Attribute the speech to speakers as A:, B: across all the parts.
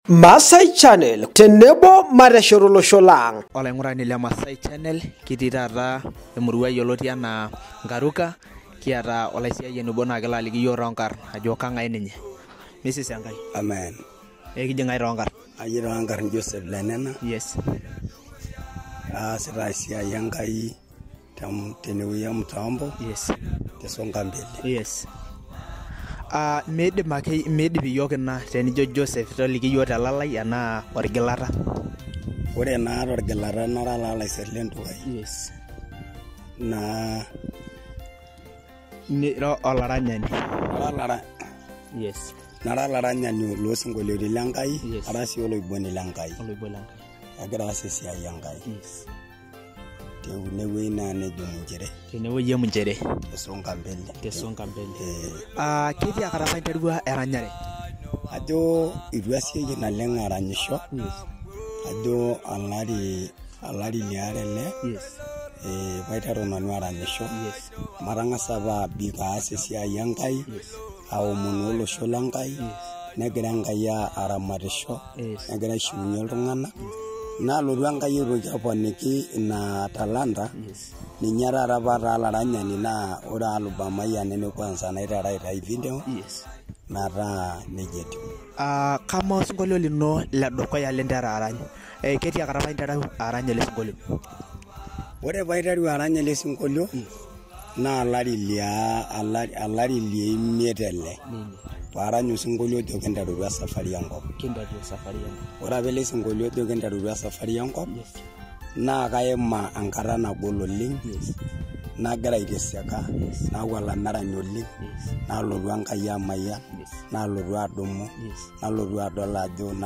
A: Masai Channel tenebo mareshorolosho lang.
B: Olaingurani le Masai Channel kitii taata emurua yioloti enaa Ngaruka kiata olaisiayiani obo naa kelo aliki yiok toonkarn ajo kang'ae ninye. Mrs. Enkai.
C: Amen.
B: Kijing ng'ae toonkarn?
C: Aji toonkarn Joseph Lenena.
B: Yes.
C: Aasita esiai Enkai tenewueji Mtambo.
B: Yes.
C: Te Songa Mbele.
B: Yes. Miidip iyiok ina tenijo Joseph toliki yiok telalai enaa orgilata.
C: Ore naa torgilata nara lalaisir lentukai.
B: Yes.
C: Naa
B: olaranyani.
C: Yes. Nara olaranyani loosinkolioitin lenkai, ara sii oloiboni lenkai. Agira aas esiai Enkai.
B: Yes.
C: Tenewueji naa nejo Munchere.
B: Tenewueji e Munchere.
C: Te Songa Mbele.
B: Te Songa Mbele. Ketii akata interua eranyare?
C: Ajo itu asieki naleng aranyisho.
B: Yes.
C: Ajo alari liare ele.
B: Yes.
C: Paiteru nanu aranyisho.
B: Yes.
C: Matang'asa apa abik aas esiai Enkai.
B: Yes.
C: Aomonu olosho lenkai.
B: Yes.
C: Negira Enkai aramatisho.
B: Yes.
C: Negira aishiunye iltung'anak. Naalotu Enkai aitoki aponiki ina talanta.
B: Yes.
C: Ninye taata pataa olaranyani naa ore albamai nene kwanza naitara aitai video.
B: Yes.
C: Nataa nejia etiu.
B: Kama osinkolio lino ledukuya lintera arany. Ketii akata apa intereu arany ele sinkolio?
C: Ore paiteru arany ele sinkolio naa alari liemiet ele. Paarany osinkolio ojo kinterutua safari enkop. Ore apa ele sinkolio ojo kinterutua safari enkop naa kaima enkata nagol oleng. Nagira aiteseka, naaku olamerani oleng, naalotu Enkai amayian, naalotu adumu, naalotu adol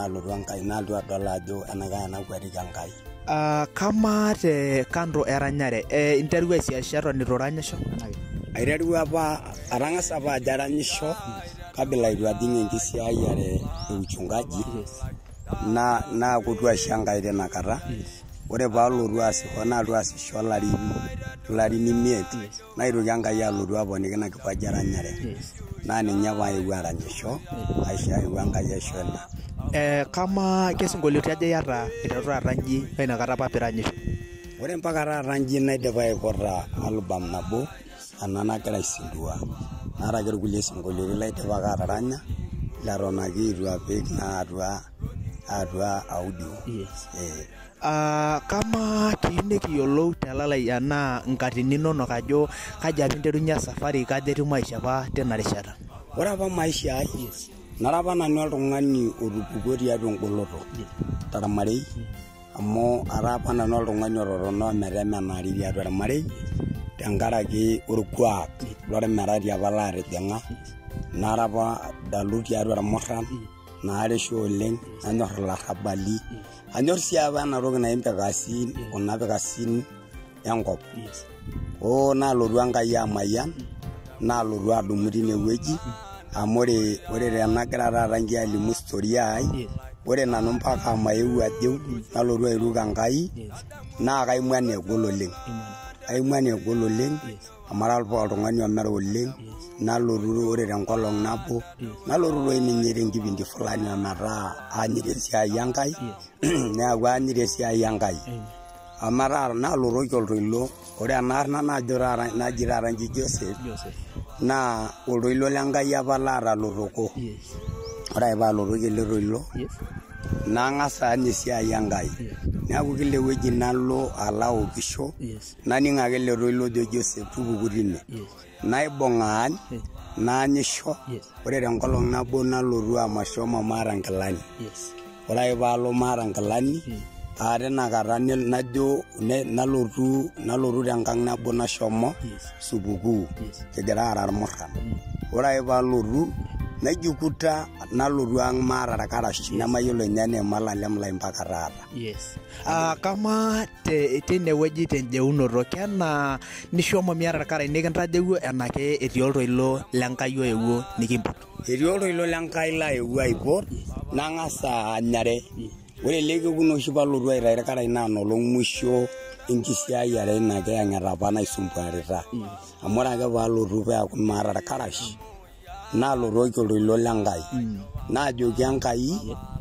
C: ajo enaikae enakwetiki Enkai.
B: Kamaa te kando eranyare, interua esiasha eton itu iranyisho?
C: Aiterua apa, atang'asa apa ajo aranyisho kabla itu ajing enkisiayiare e uchungaji, naakutu aisho Enkai tinakata. Ore paalotu aasisho naalotu aasisho ilarin imiet, naitoki Enkai alotu aponiki ina kipaji eranyare. Naa ninye paewuo aranyisho, aewuo Enkai aisho ina.
B: Kamaa kesinkolioitin aja iyata iteru aranyi inakata apa piiranyisho?
C: Ore mpaka taata nji naidipa aiputa album nabo ena nagira aisindua. Naata ake irkulie sinkolioitin laidipa ake ataranya leton ake itu apik naa atua audio.
B: Kama kiyieu nikiyiolou telalai enaa nkatini inonok ajo kaji apa interunye safari, kaji etiu maisha apa tina rishata?
C: Ore apa maisha ai nara apa nanu oltung'ani otupukuo tiatua engoloto tormarei amu ara apa nanu oltung'ani ototona metemenari tiatua ormarei tenkaraki orkuak lormerati apa laatijing'a. Nara apa dalu tiatua irmurran, naaresho oleng, nanyorr ilarrabali, anyorr sii apa ena toki naji kuna pikasin enkop. Naalotu Enkai amayian, naalotu adumu tinewueji amu ore tenagira taata nji alimu historia ai, ore nanu mpaka maeu ajo nalotu airuka Enkai naa kaimuan egol oleng. Amu ara oltung'ani omera oleng, nalotu ore tenkolong nabo, nalotu doi ninye tenkipindi fulani ometaa aanyita esiai Enkai, neeku aanyita esiai Enkai. Ometaa naalotoki oltoilo, ore ena arna naji taata nji Joseph, naa oltoilo lenkai apa laatalotoko. Ore ake paalotoki ele toilo, nang'as aany esiai Enkai. Neeku kila ewueji nalo aokisho, naning' ake ele toilo ojo Joseph tupuku tine. Naibung' aany, naanyisho, ore tenkolong nabo nalotu amashomo maata nkilani. Ore ake paalo maata nkilani, tinakata najo nalotu tenkang nabo nashomo supukuu kigira aara irmurran. Ore ake paalotu naijikuta nalotu ang' maata irkarash nemayiolo ninye enaa emalalem lai mpaka taata.
B: Kama tinewueji tenjeunoto kenaa nishomo miata irkarash nikintajeuo enake etii oltoilo lenkai oewuo nikimput?
C: Etii oltoilo lenkai laewuo aiput, nang'as aanyare. Ore ele kekun oshi palotu aitayu irkarash naa enolong musho enkisiayiare ina kiyang'eta apa naisumbuarita. Amu ore ake paalotu peeku maata irkarash naalotoki oltoilo lenkai. Naajoki Enkai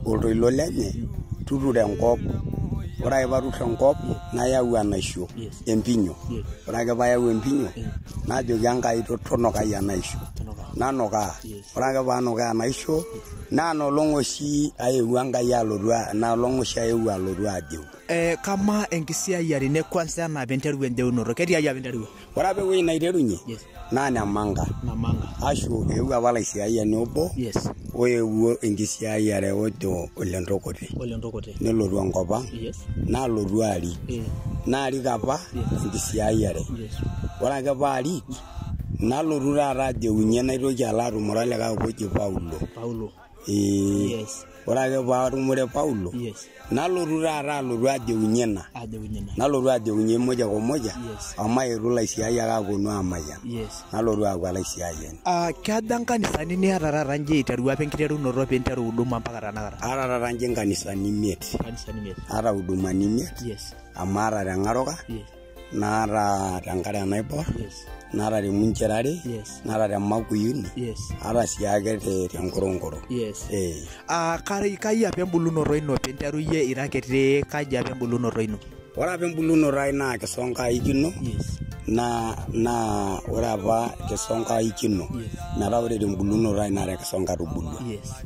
C: oltoilo lenye tuturo enkop ore ake patur enkop nayau enaisho empinyo ore ake payau empinyo najoki Enkai tonokai enaisho nanukaa ore ake paanukaa enaisho nanolong oshi aewuo Enkai alotu naolong oshi aewuo alotu ajeu
B: kama enkisiayiare ne kwanza ena penteru endeunoto ketiai apa enteru
C: ore apa ewueji naiterunye naa Namanga ashu eewuo apa laisiayiani obo oewuo enkisiayiare ojo Ole Ntokote nelotu enkop ang nalotu arik naarik apa enkisiayiare ore ake paarik nalotu taata ajeunye naitoki alo atumore likae oji Paulo ore ake paatumore Paulo nalotu taata alotu ajeunye nalotu ajeunye moja kwa moja amaetu laisiayiak aponu amayian nalotu aaku laisiayiani
B: kaja nkanisani niata taata nji iterua apa enkiterunoto pinteru huduma mpaka tanakata
C: aata taata nji nkanisani imiet aata hudumani imiet amu aata te Ngaroka naata tenkare Naibor naata te Muncherare naata te Makuyuni aata siake te Nkorongoro kai apa embulunoto ino pinteru yie ira kiti kaji apa embulunoto ino ore apa embulunoto ai naa Kisonkaikino na ore apa Kisonkaikino metaa ore tembulunoto ai naa te Kisonka atubulua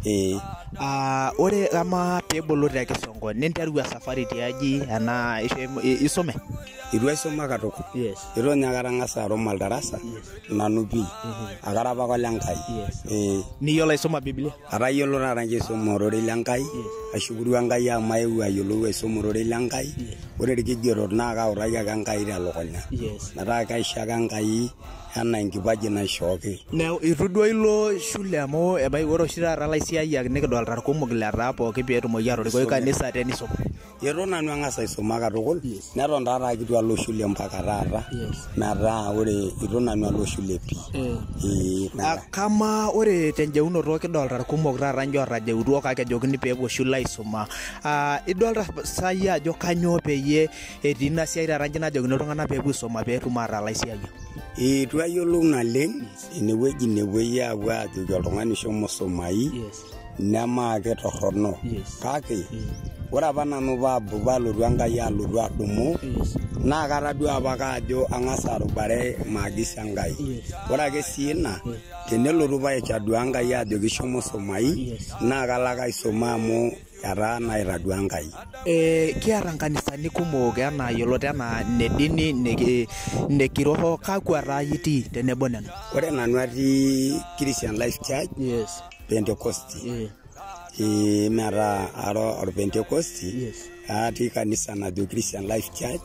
B: ore ama peebulu te Kisongo ninterua safari tiaji ena isume
C: itu aisoma katukul itu ninye akatang'asa arum oldarasa nanu pii akara apa kole Enkai
B: niyiolo aisoma Biblia
C: atayiolo taata nche aisoma ororei lenkai ashukuru Enkai amu aewuo ayiolou aisoma ororei lenkai ore irkigerot naa kautaki ake Enkai telukunya metaa kaisho ake Enkai enaa enkipaji naishooki
B: itu duo ilo shule amu ebaiki ore oshi taata laisiayiak nikidolta irkumok letaa pooki peetumoki atorikoi kanisa tenisoma
C: itu nanu ang'asa aisoma katukul neton taata kitu alo shule mpaka taata metaa ore itu nanu alo shule pii
B: kama ore tenjeunoto kidolta irkumok taata njo orajeutuo kake ejokini peepuo shule aisuma idolta sai ajo kanyoo peyie etii ina siai taata nji najokini iltung'anak peepuo aisuma peetum ataa laisiayiak
C: itu ayiolou naleng inewueji nepuoi aapuo ajoki oltung'ani shomo sumai nemaake torrono kake ore apa nanu paalotu Enkai alotu adumu naa kataduo apa kaajo ang'asa arubare maagisi Enkai ore ake sii ina tenelotu paitadua Enkai ajoki shomo sumai naa kalo ake aisuma amu etaa naitadua Enkai
B: kiata nkanisani kumok enaa yiolot enaa nedini nekiroho kakwa taa itii tenebo nena
C: ore nanu atii Christian Life Church Pentecosti metaa aro Pentecosti atii kanisa najo Christian Life Church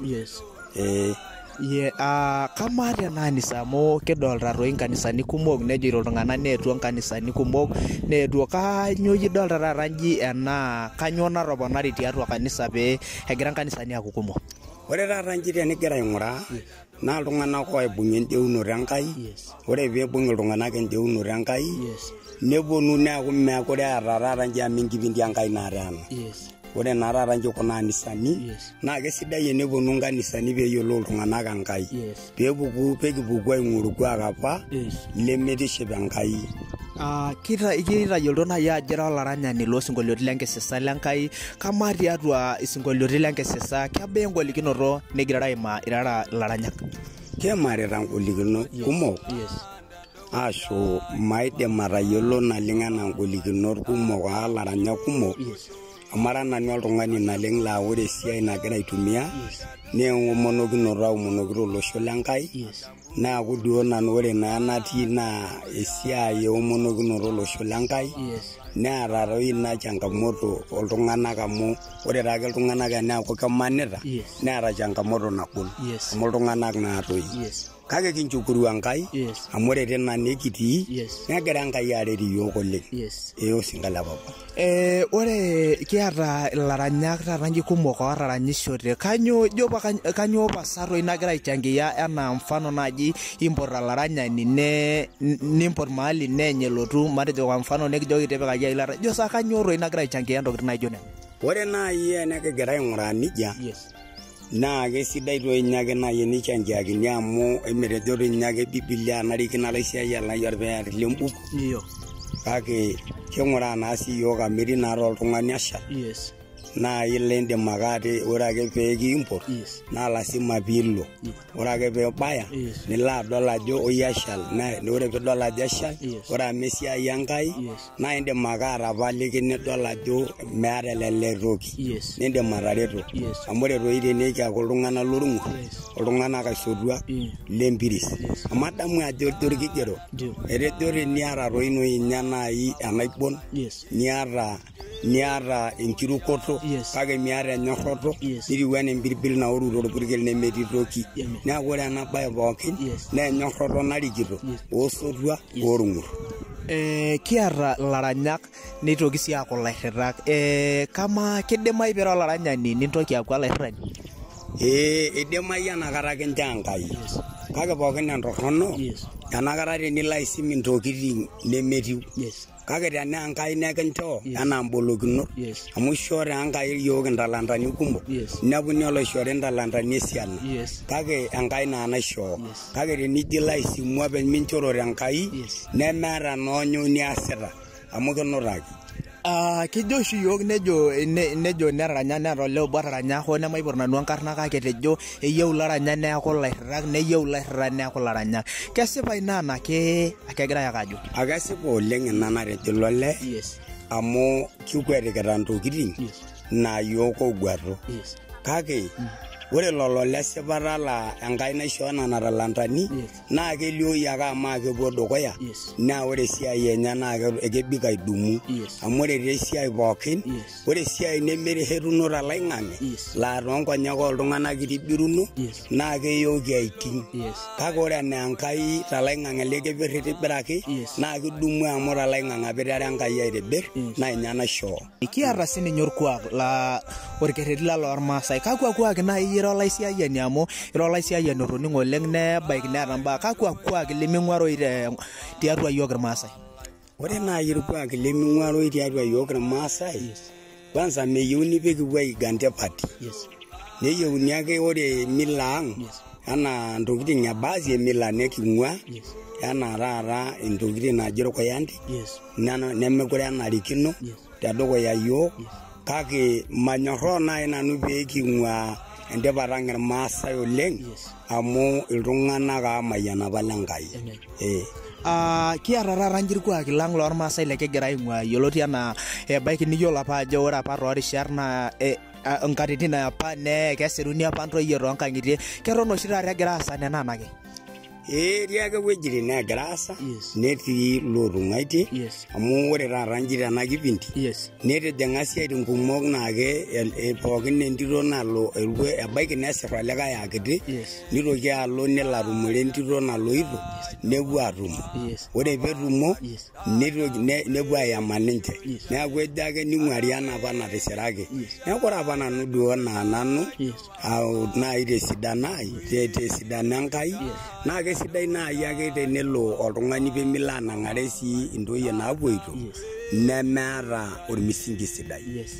B: kama tena kanisa amu kidolta toi nkanisani kumok nejoito iltung'anak neetuo nkanisani kumok neetuo kanyoo idolta taata nji ena kanyoo natoponari tiatua kanisa pee egira nkanisani aaku kumok
C: ore taata nji tenigira aing'uraa naa iltung'anak oibung'ie endeunoto Enkai ore peibung' iltung'anak endeunoto Enkai neponu neeku meekure eeta taata nji amu enkipindi Enkai naataana ore naa taata nji kuna anisani naa kesidai eneponu nkanisani peeyiolou iltung'anak Enkai peekipuku aing'oru orkuak apa lemetiship Enkai
B: kitayiolto naaji ajo ira olaranyani loosinkoliotin lenkisisa lenkai kama tiatua isinkoliotin lenkisisa kebaa engolikinoto nigirara aimaa irara ilaranyak
C: kemarita ngolikinot kumok ashu maidim atayiolo naleng enaa ngolikinot kumok alaranyak kumok amara nanu oltung'ani naleng laa ore esiai nagira aitumia naa engomonokinoto aomonokito olosho Lenkai naaku duo nanu ore naa natii naa esiai eomonokinoto olosho Lenkai neeta toi ina changamoto oltung'anak amu ore taake iltung'anak enaaku kemanita neeta changamoto nagol amu iltung'anak naatoi kake kinchukuru Enkai amu ore tena nekitii negira Enkai aret iyiok oleng osinkolio papa
B: ore kiata ilaranyak taata nji kumok otaranyishote kanyoo pasa toi nagira aichangia enaa mfano naaji impot olaranyani nimpot mahali neenye elotu matejo kwa mfano nekijoki tipikaki ailata jo saa kanyoo toi nagira aichangia ntokitin naijo nena
C: ore naaji enekigira aing'uraa nija naa kesidai toi nyake naaji enichangiakini amu emetejo toi nyake Biblia narikino olaisiayiak lai orpeari lembuku kake king'uraa naa sii yiok amu etii naa oltung'ani ashal
B: Yes.
C: naa ile indim ake ore ake pee kiimpot
B: Yes.
C: naa lasima piilo ore ake peebaya
B: Yes.
C: nilo adol ajo oi eshal naa ore piidol ajo eshal
B: Yes.
C: ore amu esiai Enkai
B: Yes.
C: naa indim ake atapaliki nidol ajo meeta elelek toki
B: Yes.
C: nindim atareto
B: Yes.
C: amu ore toi tene kiaku iltung'anak lorng'ur
B: Yes.
C: iltung'anak aisotuak lempiris
B: Yes.
C: amu adamu ajo ejo orkigero
B: Ndio.
C: etejo teniata toi inya nai enaibon
B: Yes.
C: niata enkirukoto
B: Yes.
C: kake miata enyorroto
B: Yes.
C: nitiu enaa empirbil naoru torpurkel nemetii toki
B: Amen.
C: neeku ore ena baye pookin
B: Yes.
C: naa enyorroto narikito
B: Yes.
C: osotua orng'ur
B: Kiata ilaranyak nitoki sii aaku ilairritak. Kama kidimayu pira olaranyani nintoki aaku olairrirani?
C: Idimayu enakata kinchoo Enkai kake pookin entorrono
B: Yes.
C: enakata tenilo aisim intokiting nemetiu
B: Yes.
C: kake tenaa Enkai nekinchoo enaa mbolokinot
B: Yes.
C: amu ishoo taa Enkai yiok intalantani kumok
B: Yes.
C: inepuni oloishori intalantani esiana
B: Yes.
C: kake Enkai naa naishoo
B: Yes.
C: kake tenijo ilo aisimu openy minchorore Enkai
B: Yes.
C: nemeeta noonyo niasita amu kinutaki
B: Kejo oshi yiok nejo neranya neeta olee obo otaranya hoo nemaipot nanu enkarna kake tejo eyieu ilaranyak neeku ilairritak neyieu ilairritak neeku ilaranyak. Kesipa ina anake kegirai ake ajo?
C: Akesipa oleng ina natejo ilo lee
B: Yes.
C: amu kikwetikita ntokiting
B: Yes.
C: naa yiok ogwato
B: Yes.
C: kake ore lolo lesipata laa Enkai naishoo nena talantani
B: Yes.
C: naa kelioi ake amu kepuo dukuya
B: Yes.
C: naa ore esiai enye naa kebik aidumu
B: Yes.
C: amu ore taa esiai pookin
B: Yes.
C: ore esiai nemerehetuno toloing'ang'e
B: Yes.
C: laa toonkonyek oltung'anak itibiruno
B: Yes.
C: naa keyooki aiting
B: Yes.
C: kake ore enaa Enkai toloing'ang'e likipirr itibiraki
B: Yes.
C: naa kidumu amu toloing'ang'e apa iteera Enkai aitibirr naa ina naishoo.
B: Kiata sininye orkuak laa orkerreti lormaasai. Kakwa kuak nai ira olaisiayiani amu ira olaisiayiani otoning'o oleng nebaiki neeta mbaa. Kakwa kuak leming'uaroi tiatua yiok irmaasai?
C: Ore naaji irkuak leming'uaroi tiatua yiok irmaasai kwanza meyieuni peekipuo aigan tipati
B: Yes.
C: neyieuni ake ore mila ang
B: Yes.
C: enaa ntokiting e baasi e mila neking'ua
B: Yes.
C: enaa taata intokiting naaji irkoyante
B: Yes.
C: nemekure enarikino
B: Yes.
C: tedukuya yiok kake manyorraa naaji nanu peeking'ua entipata ang irmaasai oleng
B: Yes.
C: amu iltung'anak aamayian apa lenkai.
B: Kiata taata nji irkuaki lang lormaasai lekigira aing'ua yioloti enaa ebaiki niyiolo apa ajo ore apa toorishat naa nkatitin apa kesiruni apa ntoyie toonkang'itie keton oshi taata egira aasa nena anake?
C: Etii ake wuejitin neegira aasa
B: Yes.
C: netii lootung'aitie
B: Yes.
C: amu ore taata nji tena kipindi
B: Yes.
C: netijing'a siaitin kumok naake pookin entito nalo ebaiki nesir olikae akiti
B: Yes.
C: nitoki alo nelo atumore entito naloito nepuo atumo
B: Yes.
C: ore peetumo
B: Yes.
C: nepuo ayama ninche
B: Yes.
C: neeku ejo ake ning'uari enapa natisiraki
B: Yes.
C: neeku ore apa nanu duo naa nanu
B: Yes.
C: naaji tesidano ai tesidano Enkai naa kesidai naaji ake tenelo oltung'ani peemilo anang'are sii intoyie naapuoito
B: Yes.
C: nemeeta ormisingi sidai.
B: Yes.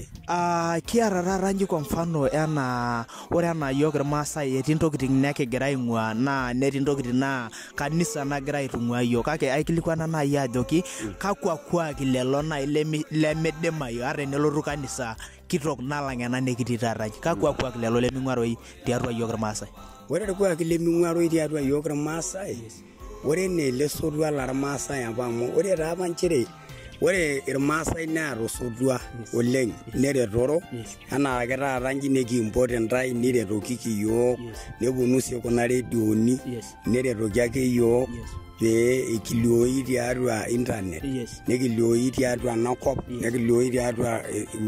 B: Kiata taata nji kwa mfano ore enaa yiok irmaasai etii ntokiting nekigira aing'ua naa netii ntokiting naa kanisa nagira aitung'ua yiok kake aikilikuana naaji ajoki kakwa kuaki lelo naaji lemidimayu ata enelotu kanisa kitok nalang ena nekitii taata nji kakwa kuaki lelo leming'uaroi tiatua yiok irmaasai?
C: Ore irkuaki leming'uaroi tiatua yiok irmaasai ore enaa elesotua lormaasai apa amu ore taa apa nchere ore irmaasai neeta osotua oleng neretoro enaa ake taata nji nekiimpot intae niretokiki yiok neponu sii kuna redioni neretoki ake yiok pee ekilioi tiatua internet nekilioi tiatua enakop nekilioi tiatua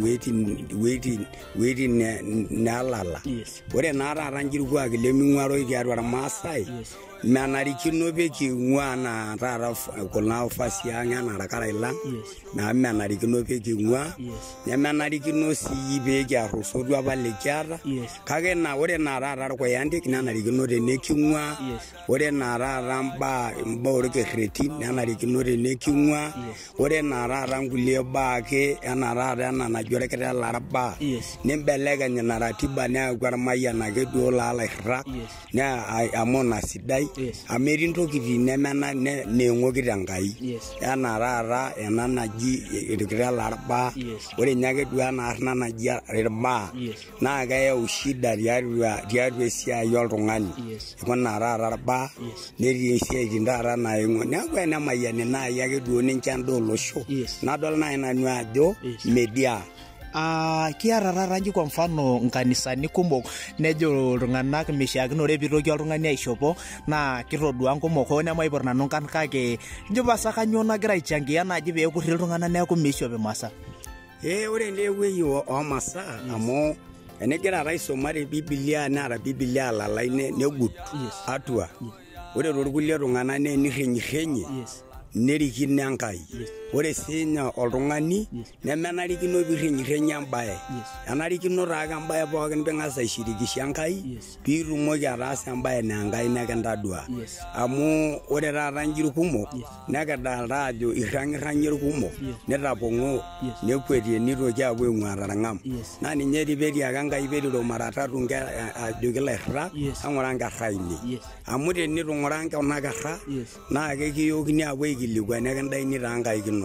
C: iwueitin neelala. Ore naa taata nji irkuaki leming'uaroi tiatua irmaasai menarikino peeking'ua enaa taata kuna ufasi ang enaa irkarae lang naa menarikino peeking'ua nemenarikino sii peekiarr osotua apa likiata kake ore naa taata irkoyantik nenarikino teneking'ua ore naa taata mbaa orkerreti nenarikino teneking'ua ore naa taata nkulie baa ake enaa taata ena najo orkiti larabaa nimbelekeny ina ratiba neeku ormayian ake duo loo lairritak amu ina sidai ameri ntokitin nemena neeng'oki tenkai enaa taata ena naji irkita larba ore nyake duo ena arna naji irbaa naa keyau shida tiatua esiai oltung'ani ikuna taata irbaa netii esiaitin taata naing'o neeku enemayiani naai ake duo ninche endaa olosho nadol naai nanu ajo media.
B: Kiata taata nji kwa mfano nkanisani kumok nejo iltung'anak mishiakinore piitoki oltung'ani aishopo naa kitodua nkumok hoo nemaipor nanu nkan kake ijo pasa kanyioo nagira aichangia naaji peekurri iltung'anak neeku miishop imasaa.
C: Ore ene wueji oomasaa amu enigira aisomare Biblia neeta Biblia alalai negut atua ore toorkulie tung'anak naa enirrenyirrenye nerikino Enkai. Ore siinye oltung'ani nemenarikino piirrenyirrenye embaye enarikino taake embaye pookin piing'as aishirikisha Enkai piitumoki ataasa embaye naa Enkai nekintadua amu ore taata nji irkumok nekidalta ajo irrang'irrang'ie irkumok nitapong'oo nekwetie nitoki aapuo aing'ua tarng'am naa ninye ripeti ake Enkai periro mara tatu ajoki ilairrita eng'ura nkerra ainei amu tenitu ng'ura kuna kerra naa kekiyookini aapuo aikilikuan nekintaini taa nkaik inonok.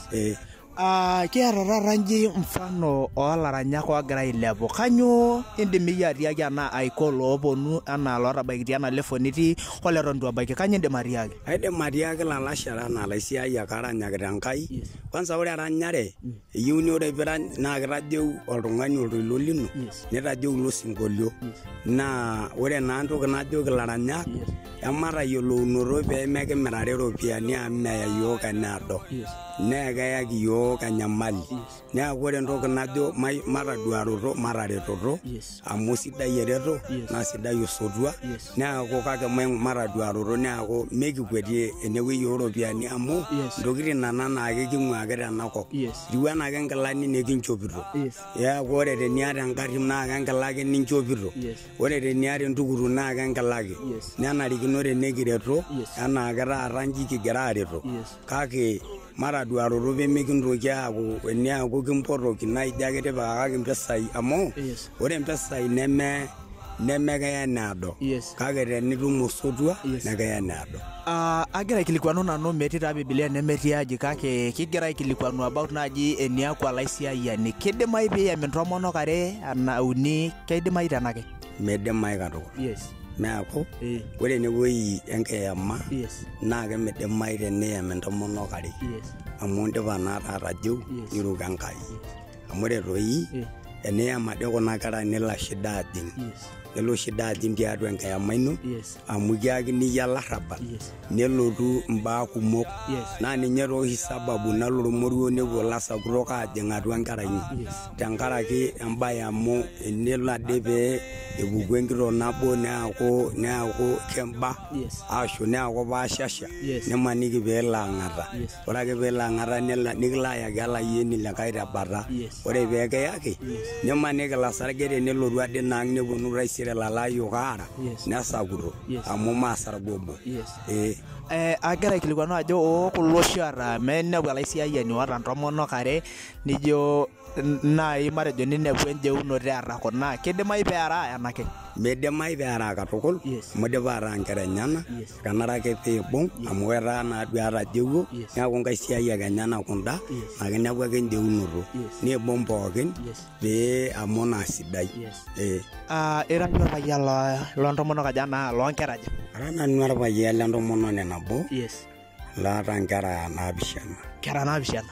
B: Kiata taata nji mfano olaranyak ogira ailepu kanyioo indim iyie atiaki ena aiko looponu enaa lootabaikitia ena level nitii oleton itu ebaiki kanyioo indim atiaki?
C: Aidim atiaki ilalashera enaa ilaisiayiak aranyakita Enkai kwanza ore eranyare eyieuni ore piirany naa kitajeu oltung'ani oltoilo lino nitajeu ilo sinkolio naa ore naa ntoki najoki ilaranyak ematajiolounoto peemekimirare iropiyiani amu meya yiok eneado nee keyaki yiok enyamali neeku ore entoki najo mataduaroto mataretoto amu sidai ereto naa sidai osotua neeku kake mataduaroto neeku mekikwetie enewueji ooropiyiani amu ntokitin nena naa keking'uaki tenakop etiu enake nkilani nekinchopito neeku ore teniata engarri naa kenkila ake ninchopito ore teniata entukutuk naa kenkila ake nenarikino tenekireto enaake taata nji kigira aareto kake mataduaroto peemekintoki aaku eneeku kimpotoki naijo ake tipikakaki mpisai amu ore mpisai nemekeya eneado kake tenitum osotua nekeya eneado.
B: Agira aikilikuanu nanu metii taa Biblia nemetii aji kake kigira aikilikuanu about naaji eniaku olaisiayiani kidimayu piiyem intomonok are ana uni keidimayu tenake?
C: Midimayu katukul. Neeku ore enewueji enkiyama naa kemidimayu teniyem intomonok are amu indipa naa taata ajeu niruko Enkai amu ore toi eniyem ade kuna kera nelo shida ajing nelo shida ajing tiatua enkiyama ino amu kiyakini iyie olarrabal nelotu imbaa kumok naa ninye tooshi sababu nalo ormoruo nepuo ilasakutok aajing atua nkera inyi tenkaraki embaye amu enelo ade pee epuku enkitok nabo neeku kemba ashu neeku paashasha nemaniki peelo ang'ata ore ake peelo ang'ata nikilo ayaki olayieni likae tebata ore peekiyaki nimaniki ilo sarge tenelotu ade naang' neponu taisere lalayiok aara nesakuto amu maasarge obo.
B: Agira aikilikuanu ajo kulo oshi oota meinepu olaisiayiani oota ntomonok are nijo naai matejo ninepu enjeunoto eeta kuna kidimayu peera enake?
C: Midimayu peera katukul amu idipa ataa nkera enyenak kenare ake piibung amu etaa naaduo etajeuo neeku nkaisiayiak enyenak kunda naa kinepu ake enjeunoto niibung pookin pee amu naa sidai.
B: Ira iyie orpayian loontomonok aja naa loonkera aja?
C: Ara nanu orpayian lentomononi nabo laata nkera naapishana.
B: Nkera naapishana?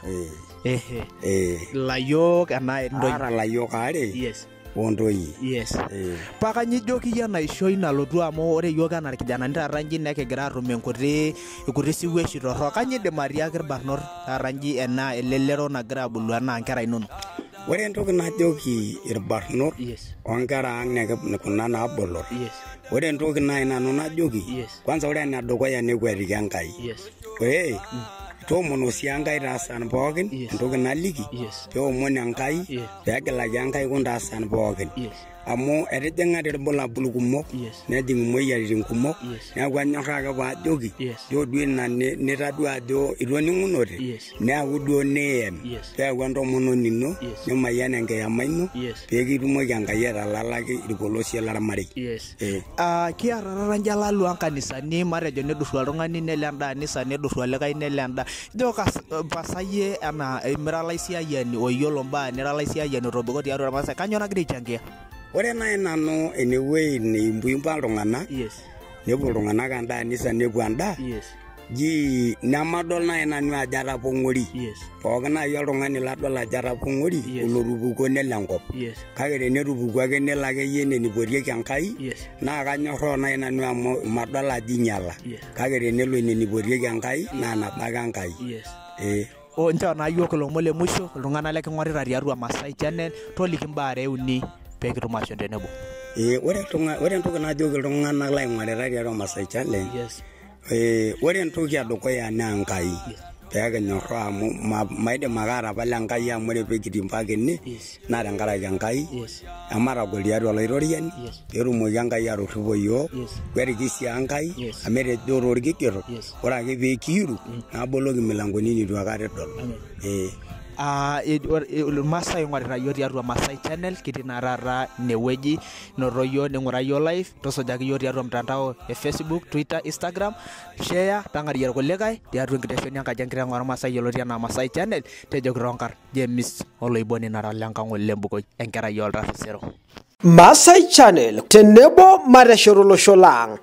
B: Layiok enaa ntoyie? Aata
C: layiok are ontoyie.
B: Pakanya ijoki iyie enaishoi nalotu amu ore yiok enaa irkijanani taata nji nekigira aatum ikuti siwueshi torrok kanya idim atiaki irbarnot taata nji ena elelero nagira abulu enaa nkera inonok?
C: Ore entoki najoki irbarnot onkera ang' kuna naabolor ore entoki naai nanu najoki kwanza ore enedukuya nekwetiki Enkai toomono sii Enkai taasan pookin entoki naliki peomon Enkai peegilaki Enkai kuntaasan pookin amu etijing'a irbulabul kumok nejing imoyiaritin kumok neeku anyorraki paajoki duo ina nitadua ajo itu oning'unote neeku duo niyem peeku entomononi ino nimayian enkiyama ino pee kitumoki Enkai atalalaki irpolosien lormarei.
B: Kiata taata lalu ankanisani matejo nedurru oltung'ani nelo endaa anisa nedurru olikae nelo endaa ijo pasayie ena imira laisiayiani oyiolo mbaa nira laisiayiani otobiko tiatua irmaasai kanyioo nagira aichangia?
C: Ore nai nanu enewuei niimbuimba iltung'anak nepuo iltung'anak endaa anisa nepuo endaa nemadol nai nanu ajo atapong'ori pooki nai oltung'ani ladol ajo atapong'ori olotupukuo nelo enkop kake tenetupukuo ake nelo akeyie enenipotieki Enkai naa kanyorroo nai nanu amu madol ajo inyala kake tenelo enenipotieki Enkai naa nabo ake Enkai.
B: Nchoo naa yiok ilomon le musho iltung'anak leking'orita tiatua Masai Channel toliki mbaa are uni pee kitum ashom tenebo.
C: Ore entoki najoki iltung'anak laing'orita tiatua Masai Channel ore entoki edukuya naa Enkai pee kinyorraa amu maidim ake atapala Enkai amu ore pee kitii mpaka ene naa tenkaraki Enkai ematagol tiatua olairoriani peetumoki Enkai atorripo yiok weriki sii Enkai amu etejo torkigeroto ore ake pee kiiru naboloki milangoni nitu aikata edol. Irmaasai oing'orita yiok tiatua Masai Channel kitii naa taata inewueji noto yiok ning'ura yiok live tusujaki yiok tiatua mtandao e Facebook, Twitter, Instagram, share tang'arie irkulikae tiatua enkiteshoni enkaji enkiteng' ormaasai yioloti enaa Masai Channel tejoki toonkarn James oloiboni nara lenkang' Lembukoi enkerai oltarr Sero.
A: Masai Channel tenebo mateshor olosho lang'.